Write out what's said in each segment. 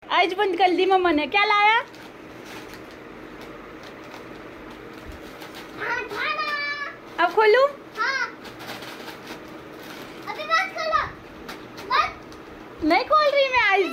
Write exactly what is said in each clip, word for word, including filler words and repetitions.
आज बंद कर दी मम्मा ने। क्या लाया? अब खोलूं? हाँ। अभी बस खोलो। बस। नहीं खोल रही मैं आइज।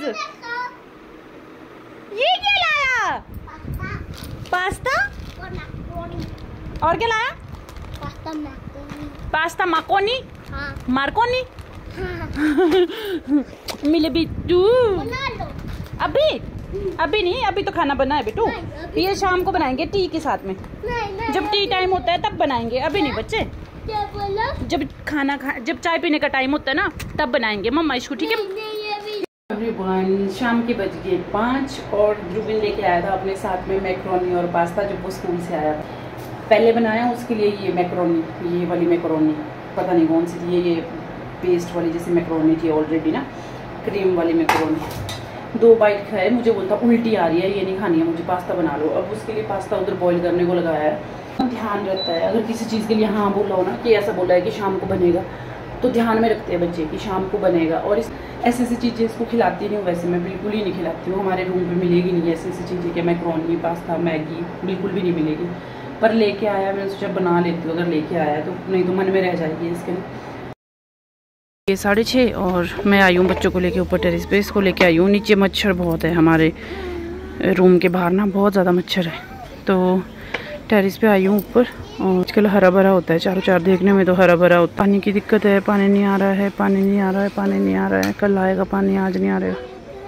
ये क्या लाया? पास्ता और मैक्रोनी। और क्या लाया? Pasta macaroni. Pasta macaroni? हाँ। मार्कोनी? हाँ। मिले बिट्टू। बना लो। अभी अभी नहीं, अभी तो खाना बना है बेटू। ये शाम को बनाएंगे टी के साथ में। नहीं, नहीं, जब टी टाइम होता है तब बनाएंगे, अभी नहीं बच्चे। क्या बोला? जब खाना खा जब चाय पीने का टाइम होता है ना तब बनाएंगे मम्मा इसको, ठीक है? एवरीवन, शाम के बज गए पाँच और ध्रुविन लेके आया था अपने साथ में मैक्रोनी और पास्ता जब वो स्कूल से आया था। पहले बनाया उसके लिए ये मैक्रोनी, ये वाली मैक्रोनी पता नहीं कौन सी थी, ये ये पेस्ट वाली जैसे मैक्रोनी थी ऑलरेडी ना, क्रीम वाली मैक्रोनी। दो बाइट खाए, मुझे बोलता उल्टी आ रही है, ये नहीं खानी है मुझे, पास्ता बना लो। अब उसके लिए पास्ता उधर बॉईल करने को लगाया है। ध्यान रहता है अगर किसी चीज़ के लिए हाँ बोला हो ना कि ऐसा बोला है कि शाम को बनेगा, तो ध्यान में रखते हैं बच्चे कि शाम को बनेगा। और इस ऐसी ऐसी चीज़ें इसको खिलाती नहीं हूँ, वैसे मैं बिल्कुल ही नहीं खिलाती हूँ। हमारे रूम पे मिलेगी नहीं ऐसी ऐसी चीज़ें कि मैक्रोनी पास्ता मैगी बिल्कुल भी नहीं मिलेगी। पर लेके आया, मैंने सोचा बना लेती हूँ, अगर लेके आया तो, नहीं तो मन में रह जाएगी इसके लिए। ये साढ़े छः और मैं आई हूँ बच्चों को लेके ऊपर टेरेस पे। इसको लेके आई हूँ, नीचे मच्छर बहुत है हमारे रूम के बाहर ना, बहुत ज़्यादा मच्छर है। तो टेरेस पे आई हूँ ऊपर और आजकल हरा भरा होता है चारों चार, देखने में तो हरा भरा होता है। पानी की दिक्कत है, पानी नहीं आ रहा है, पानी नहीं आ रहा है, पानी नहीं आ रहा है। कल आएगा पानी, आज नहीं आ रहा।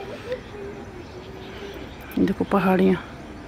देखो पहाड़ियाँ।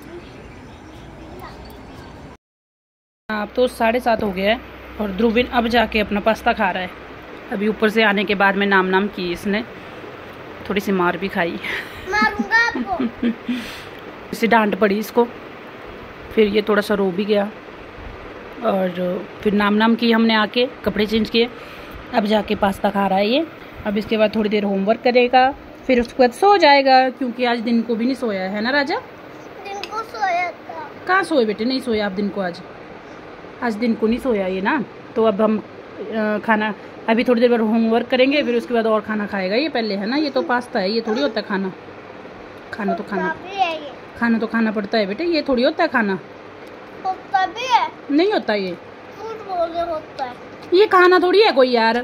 अब तो साढ़े सात हो गया है और ध्रुविन अब जाके अपना पास्ता खा रहा है। अभी ऊपर से आने के बाद में नाम नाम की इसने, थोड़ी सी मार भी खाई। मारूंगा आपको। इसे डांट पड़ी इसको, फिर ये थोड़ा सा रो भी गया और फिर नाम नाम की हमने, आके कपड़े चेंज किए। अब जाके पास्ता खा रहा है ये। अब इसके बाद थोड़ी देर होमवर्क करेगा, फिर उसके बाद सो जाएगा, क्योंकि आज दिन को भी नहीं सोया है ना राजा? दिन को सोया था। कहाँ सोए बेटे? नहीं सोया आप दिन को, आज आज दिन को नहीं सोया ये ना। तो अब हम खाना, अभी थोड़ी देर बाद होमवर्क करेंगे, फिर उसके बाद और खाना खाएगा ये पहले, है ना? ये तो पास्ता है, ये थोड़ी होता है खाना। खाना तो खाना खाना तो खाना पड़ता है बेटे, ये थोड़ी होता है खाना। होता भी है। नहीं होता ये, झूठ बोल रहे होता है। ये खाना थोड़ी है कोई यार।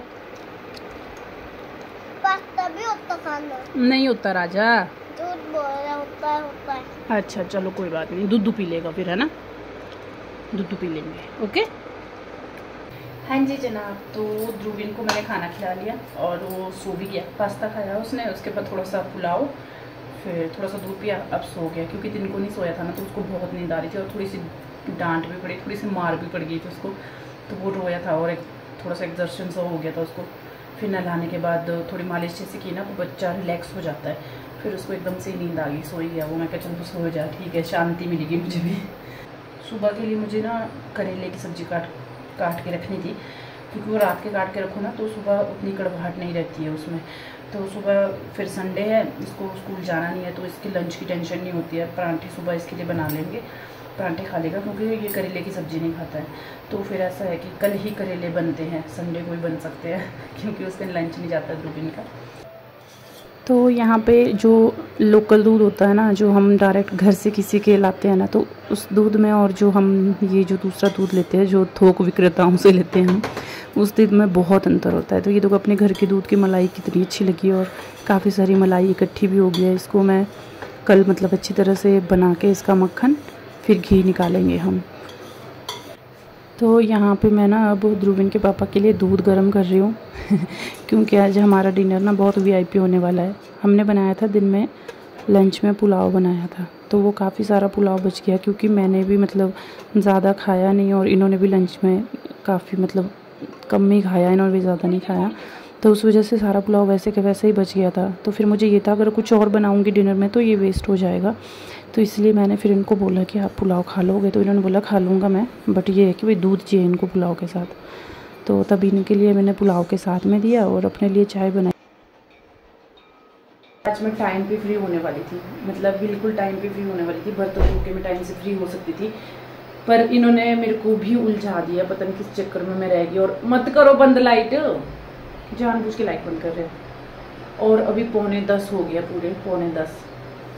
पास्ता भी होता खाना। नहीं होता राजा, झूठ बोल रहे होता है, होता है। अच्छा चलो कोई बात नहीं, दूध पी लेगा फिर, है ना? दूध पी लेंगे, ओके। हाँ जी जनाब, तो ध्रुविन को मैंने खाना खिला लिया और वो सो भी गया। पास्ता खाया उसने, उसके बाद थोड़ा सा पुलाव, फिर थोड़ा सा दूध पिया, अब सो गया। क्योंकि दिन को नहीं सोया था ना, तो उसको बहुत नींद आ रही थी और थोड़ी सी डांट भी पड़ी, थोड़ी सी मार भी पड़ गई थी उसको, तो वो रोया था और एक थोड़ा सा एक्सर्शन सा हो गया था उसको। फिर नहलाने के बाद थोड़ी मालिश जैसे की ना, तो बच्चा रिलैक्स हो जाता है। फिर उसको एकदम से नींद आ गई, सो ही गया वो। मैं कहा चल तो सो जा, ठीक है, शांति मिलेगी मुझे भी। सुबह के लिए मुझे ना करेले की सब्ज़ी काट काट के रखनी थी, क्योंकि वो रात के काट के रखो ना तो सुबह उतनी कड़वाहट नहीं रहती है उसमें। तो सुबह फिर संडे है, इसको स्कूल जाना नहीं है, तो इसकी लंच की टेंशन नहीं होती है। परांठे सुबह इसके लिए बना लेंगे, परांठे खा लेगा, क्योंकि ये करेले की सब्ज़ी नहीं खाता है। तो फिर ऐसा है कि कल ही करेले बनते हैं, संडे को ही बन सकते हैं क्योंकि उस दिन लंच नहीं जाता ध्रुविन का। तो यहाँ पे जो लोकल दूध होता है ना, जो हम डायरेक्ट घर से किसी के लाते हैं ना, तो उस दूध में और जो हम ये जो दूसरा दूध लेते हैं, जो थोक विक्रेताओं से लेते हैं हम, उस दूध में बहुत अंतर होता है। तो ये तो अपने घर के दूध की मलाई कितनी अच्छी लगी और काफ़ी सारी मलाई इकट्ठी भी हो गई है। इसको मैं कल मतलब अच्छी तरह से बना के इसका मक्खन, फिर घी निकालेंगे हम। तो यहाँ पे मैं ना अब ध्रुविन के पापा के लिए दूध गर्म कर रही हूँ क्योंकि आज हमारा डिनर ना बहुत वीआईपी होने वाला है। हमने बनाया था दिन में लंच में पुलाव बनाया था, तो वो काफ़ी सारा पुलाव बच गया, क्योंकि मैंने भी मतलब ज़्यादा खाया नहीं और इन्होंने भी लंच में काफ़ी मतलब कम ही खाया, इन्होंने भी ज़्यादा नहीं खाया। तो उस वजह से सारा पुलाव वैसे के वैसे ही बच गया था। तो फिर मुझे ये था अगर कुछ और बनाऊँगी डिनर में तो ये वेस्ट हो जाएगा, तो इसलिए मैंने फिर इनको बोला कि आप पुलाव खा लोगे, तो इन्होंने बोला खा लूँगा मैं, बट ये है कि भाई दूध चाहिए इनको पुलाव के साथ। तो तभी इनके लिए मैंने पुलाव के साथ में दिया और अपने लिए चाय बनाई। आज मैं टाइम पे फ्री होने वाली थी, मतलब बिल्कुल टाइम पे फ्री होने वाली थी, बर्तन धो के मैं टाइम से फ्री हो सकती थी, पर इन्होंने मेरे को भी उलझा दिया, पता नहीं किस चक्कर में मैं रह गई। और मत करो बंद लाइट, जानबूझ के लाइट बंद कर रहे हैं। और अभी पौने दस हो गया, पूरे पौने दस,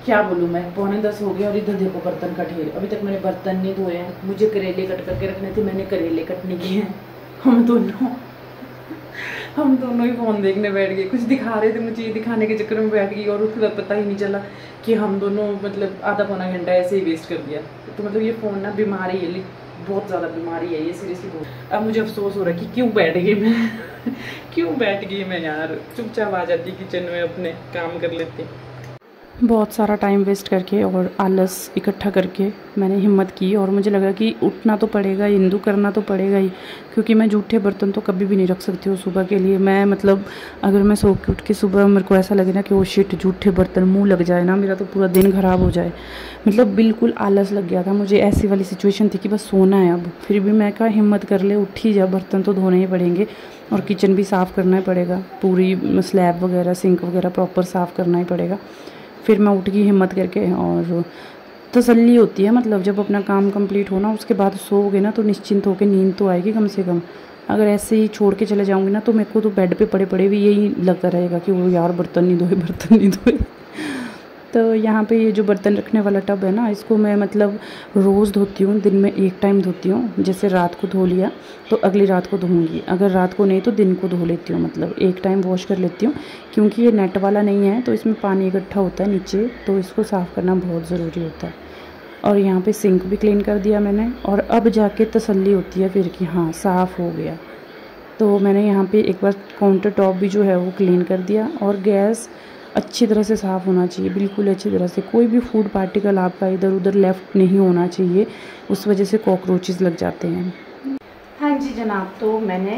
क्या बोलूँ मैं, पौने दस हो गए और इधर देखो बर्तन का ढेर। अभी तक मैंने बर्तन नहीं धोए हैं। मुझे करेले कट करके रखने थे, मैंने करेले कटने किए हैं। हम दोनों हम दोनों ही फ़ोन देखने बैठ गए। कुछ दिखा रहे थे मुझे, ये दिखाने के चक्कर में बैठ गई और उसका पता ही नहीं चला कि हम दोनों मतलब आधा पौना घंटा ऐसे ही वेस्ट कर दिया। तो मतलब ये फ़ोन ना बीमारी है, बहुत ज़्यादा बीमारी है ये, सीरियसली बहुत। अब मुझे अफसोस हो रहा है कि क्यों बैठ गई मैं क्यों बैठ गई मैं यार। चुपचाप आ जाती किचन में, अपने काम कर लेती। बहुत सारा टाइम वेस्ट करके और आलस इकट्ठा करके मैंने हिम्मत की और मुझे लगा कि उठना तो पड़ेगा, हिंदू करना तो पड़ेगा ही, क्योंकि मैं जूठे बर्तन तो कभी भी नहीं रख सकती हूँ सुबह के लिए। मैं मतलब अगर मैं सो के उठ के सुबह मेरे को ऐसा लगे ना कि वो शिट जूठे बर्तन मुँह लग जाए ना, मेरा तो पूरा दिन ख़राब हो जाए। मतलब बिल्कुल आलस लग गया था मुझे, ऐसी वाली सिचुएशन थी कि बस सोना है अब। फिर भी मैं कहा हिम्मत कर ले, उठ ही जा, बर्तन तो धोने ही पड़ेंगे और किचन भी साफ़ करना ही पड़ेगा, पूरी स्लैब वगैरह सिंक वगैरह प्रॉपर साफ़ करना ही पड़ेगा। फिर मैं उठ गई हिम्मत करके और तसल्ली होती है, मतलब जब अपना काम कंप्लीट हो ना उसके बाद सोओगे ना तो निश्चिंत होकर नींद तो आएगी कम से कम। अगर ऐसे ही छोड़ के चले जाऊँगी ना तो मेरे को तो बेड पे पड़े पड़े भी यही लगता रहेगा कि वो यार बर्तन नहीं धोए बर्तन नहीं धोए। तो यहाँ पे ये जो बर्तन रखने वाला टब है ना, इसको मैं मतलब रोज़ धोती हूँ, दिन में एक टाइम धोती हूँ। जैसे रात को धो लिया तो अगली रात को धोऊंगी, अगर रात को नहीं तो दिन को धो लेती हूँ, मतलब एक टाइम वॉश कर लेती हूँ। क्योंकि ये नेट वाला नहीं है तो इसमें पानी इकट्ठा होता है नीचे, तो इसको साफ़ करना बहुत ज़रूरी होता है। और यहाँ पे सिंक भी क्लीन कर दिया मैंने, और अब जाके तसल्ली होती है फिर कि हाँ साफ़ हो गया। तो मैंने यहाँ पे एक बार काउंटर टॉप भी जो है वो क्लीन कर दिया, और गैस अच्छी तरह से साफ़ होना चाहिए, बिल्कुल अच्छी तरह से। कोई भी फूड पार्टिकल आपका इधर उधर लेफ़्ट नहीं होना चाहिए, उस वजह से कॉकरोचेस लग जाते हैं। हाँ जी जनाब, तो मैंने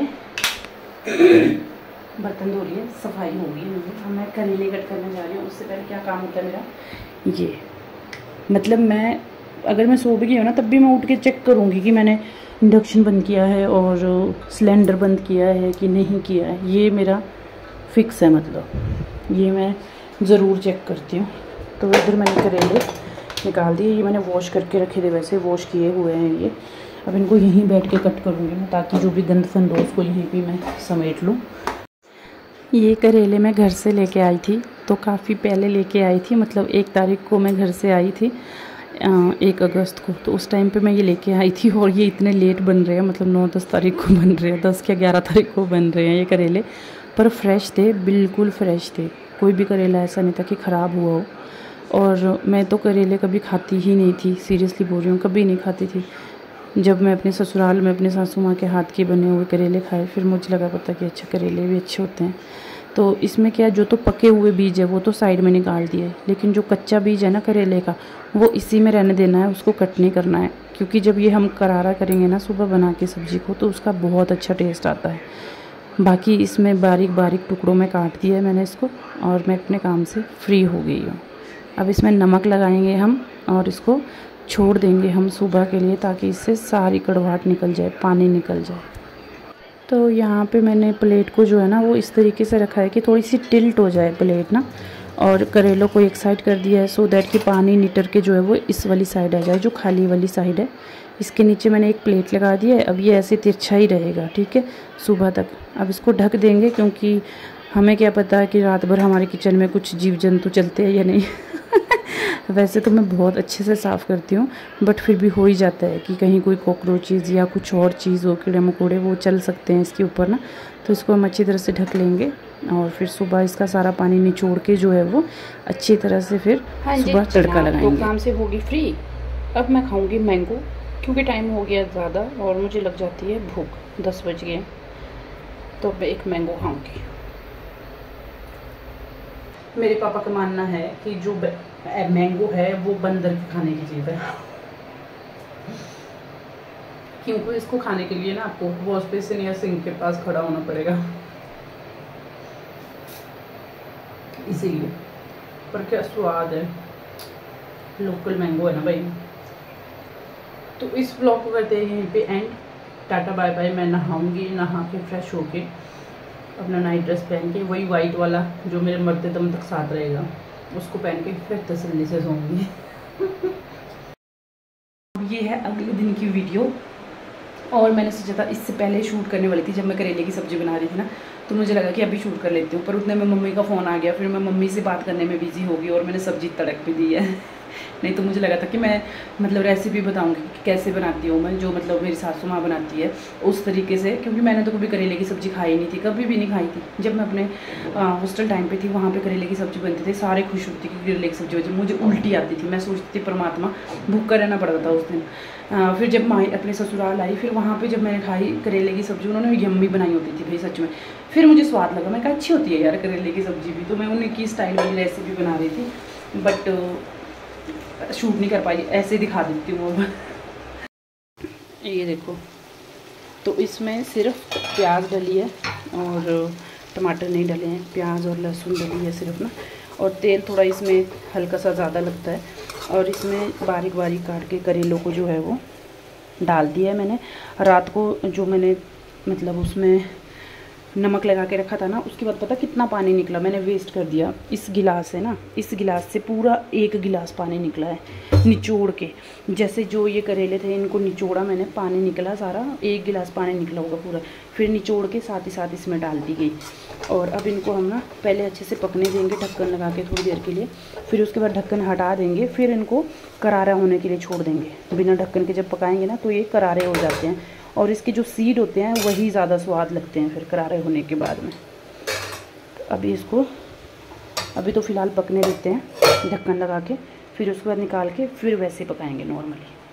बर्तन धो लिए, सफाई हो गई मुझे। अब मैं करेले कट करने जा रही हूँ। उससे पहले क्या काम होता है मेरा, ये मतलब मैं अगर मैं सो भी गई हूँ ना तब भी मैं उठ के चेक करूँगी कि मैंने इंडक्शन बंद किया है और सिलेंडर बंद किया है कि नहीं किया है। ये मेरा फिक्स है, मतलब ये मैं ज़रूर चेक करती हूँ। तो इधर मैंने करेले निकाल दिए, ये मैंने वॉश करके रखे थे, वैसे वॉश किए हुए हैं ये। अब इनको यहीं बैठ के कट करूँगी मैं, ताकि जो भी गंद फंद हो उसको यहीं भी मैं समेट लूँ। ये करेले मैं घर से लेके आई थी, तो काफ़ी पहले लेके आई थी, मतलब एक तारीख को मैं घर से आई थी, एक अगस्त को। तो उस टाइम पे मैं ये लेके आई थी, और ये इतने लेट बन रहे हैं, मतलब नौ दस तारीख को बन रहे हैं, दस या ग्यारह तारीख को बन रहे हैं ये करेले। पर फ्रेश थे, बिल्कुल फ्रेश थे, कोई भी करेला ऐसा नहीं था कि ख़राब हुआ हो। और मैं तो करेले कभी खाती ही नहीं थी, सीरियसली बोल रही हूँ, कभी नहीं खाती थी। जब मैं अपने ससुराल में अपने सासू माँ के हाथ के बने हुए करेले खाए, फिर मुझे लगा पता कि अच्छा करेले भी अच्छे होते हैं। तो इसमें क्या, जो तो पके हुए बीज है वो तो साइड में निकाल दिए, लेकिन जो कच्चा बीज है ना करेले का, वो इसी में रहने देना है, उसको कट नहीं करना है। क्योंकि जब ये हम करारा करेंगे ना सुबह बना के सब्ज़ी को, तो उसका बहुत अच्छा टेस्ट आता है। बाकी इसमें बारीक बारीक टुकड़ों में काट दिया है मैंने इसको, और मैं अपने काम से फ्री हो गई हूँ। अब इसमें नमक लगाएंगे हम, और इसको छोड़ देंगे हम सुबह के लिए, ताकि इससे सारी कड़वाहट निकल जाए, पानी निकल जाए। तो यहाँ पे मैंने प्लेट को जो है ना वो इस तरीके से रखा है कि थोड़ी सी टिल्ट हो जाए प्लेट ना, और करेलों को एक साइड कर दिया है, सो दैट कि पानी निटर के जो है वो इस वाली साइड आ जाए, जो खाली वाली साइड है। इसके नीचे मैंने एक प्लेट लगा दिया है। अब ये ऐसे तिरछा ही रहेगा, ठीक है, सुबह तक। अब इसको ढक देंगे, क्योंकि हमें क्या पता है कि रात भर हमारे किचन में कुछ जीव जंतु चलते हैं या नहीं। वैसे तो मैं बहुत अच्छे से साफ़ करती हूँ, बट फिर भी हो ही जाता है कि कहीं कोई कॉकरोचेज़ या कुछ और चीज़ हो, कीड़े मकोड़े, वो चल सकते हैं इसके ऊपर ना। तो इसको हम अच्छी तरह से ढक लेंगे, और फिर सुबह इसका सारा पानी निचोड़ के जो है वो अच्छी तरह से फिर हाँ सुबह तड़का लगाएंगे। तो काम से होगी फ्री। अब मैं खाऊंगी मैंगो, क्योंकि टाइम हो गया ज़्यादा और मुझे लग जाती है भूख, दस बज गए। तो मैं एक मैंगो खाऊंगी। मेरे पापा का मानना है कि जो मैंगो है वो बंदर के खाने की चीज़ है, क्योंकि इसको खाने के लिए ना आपको वॉश बेसिन या सिंक के पास खड़ा होना पड़ेगा, इसीलिए। पर क्या स्वाद है, लोकल मैंगो है ना भाई। तो इस ब्लॉग को करते हैं यहीं पे एंड। Tata bye bye. मैं नहाऊंगी, नहा के फ्रेश होके अपना नाइट ड्रेस पहन के, वही वाइट वाला जो मेरे मरते दम तक साथ रहेगा, उसको पहन के फिर तसल्ली से सोऊंगी। ये है अगले दिन की वीडियो, और मैंने सोचा था इससे पहले शूट करने वाली थी जब मैं करेले की सब्ज़ी बना रही थी ना, तो मुझे लगा कि अभी शूट कर लेती हूँ, पर उतने में मम्मी का फ़ोन आ गया। फिर मैं मम्मी से बात करने में बिज़ी हो गई और मैंने सब्जी तड़क भी दी है। नहीं तो मुझे लगा था कि मैं मतलब रेसिपी बताऊंगी कि कैसे बनाती हूँ मैं, जो मतलब मेरी सासू माँ बनाती है उस तरीके से, क्योंकि मैंने तो कभी करेले की सब्ज़ी खाई नहीं थी, कभी भी नहीं खाई थी। जब मैं अपने हॉस्टल टाइम पे थी वहाँ पे करेले की सब्ज़ी बनती थी, सारे खुश होती कि करेले की सब्ज़ी बनी। मुझे उल्टी आती थी, मैं सोचती थी परमात्मा भूखा रहना पड़ता था उस दिन। आ, फिर जब माँ अपने ससुराल आई, फिर वहाँ पर जब मैंने खाई करेले की सब्ज़ी, उन्होंने यम्मी बनाई होती थी भाई सच में। फिर मुझे स्वाद लगा, मैं कहा अच्छी होती है यार करेले की सब्ज़ी भी। तो मैं उन्हीं की स्टाइल वाली रेसिपी बना रही थी, बट शूट नहीं कर पाई, ऐसे दिखा देती हूँ अब। ये देखो, तो इसमें सिर्फ प्याज डली है और टमाटर नहीं डले हैं, प्याज और लहसुन डली है सिर्फ ना। और तेल थोड़ा इसमें हल्का सा ज़्यादा लगता है। और इसमें बारीक बारीक काट के करेलों को जो है वो डाल दिया है मैंने। रात को जो मैंने मतलब उसमें नमक लगा के रखा था ना, उसके बाद पता कितना पानी निकला, मैंने वेस्ट कर दिया। इस गिलास से ना, इस गिलास से पूरा एक गिलास पानी निकला है निचोड़ के। जैसे जो ये करेले थे इनको निचोड़ा मैंने, पानी निकला सारा, एक गिलास पानी निकला होगा पूरा। फिर निचोड़ के साथ ही साथ इसमें डाल दी गई। और अब इनको हम ना पहले अच्छे से पकने देंगे ढक्कन लगा के थोड़ी देर के लिए। फिर उसके बाद ढक्कन हटा देंगे, फिर इनको करारा होने के लिए छोड़ देंगे। बिना ढक्कन के जब पकाएंगे ना तो ये करारे हो जाते हैं, और इसके जो सीड होते हैं वही ज़्यादा स्वाद लगते हैं फिर करारे होने के बाद में। अभी इसको अभी तो फ़िलहाल पकने देते हैं ढक्कन लगा के, फिर उसके बाद निकाल के फिर वैसे पकाएंगे नॉर्मली।